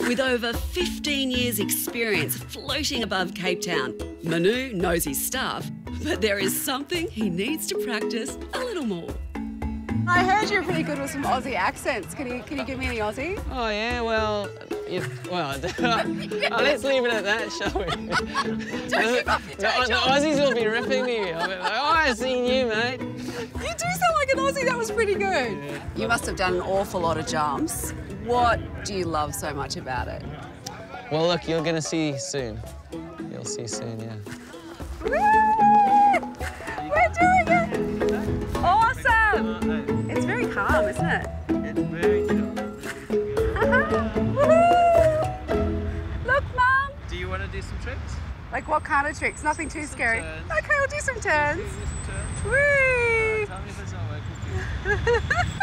With over 15 years' experience floating above Cape Town, Manu knows his stuff, but there is something he needs to practice a little more. I heard you're pretty good with some Aussie accents. Can you give me any Aussie? Oh, yeah, well, let's leave it at that, shall we? The Aussies will be ripping me. I'll be like, oh, I've seen you, mate. You do sound like an Aussie. That was pretty good. Yeah. You must have done an awful lot of jumps. What do you love so much about it? Well, look, you're going to see soon. You'll see soon, yeah. Woo! We're doing it! Awesome! It's very calm, isn't it? It's very chill. Look, Mum! Do you want to do some tricks? Like what kind of tricks? Nothing too scary. Turns. Okay, we'll do some turns. Do some turns. Whee! Tell me if it's not working for you.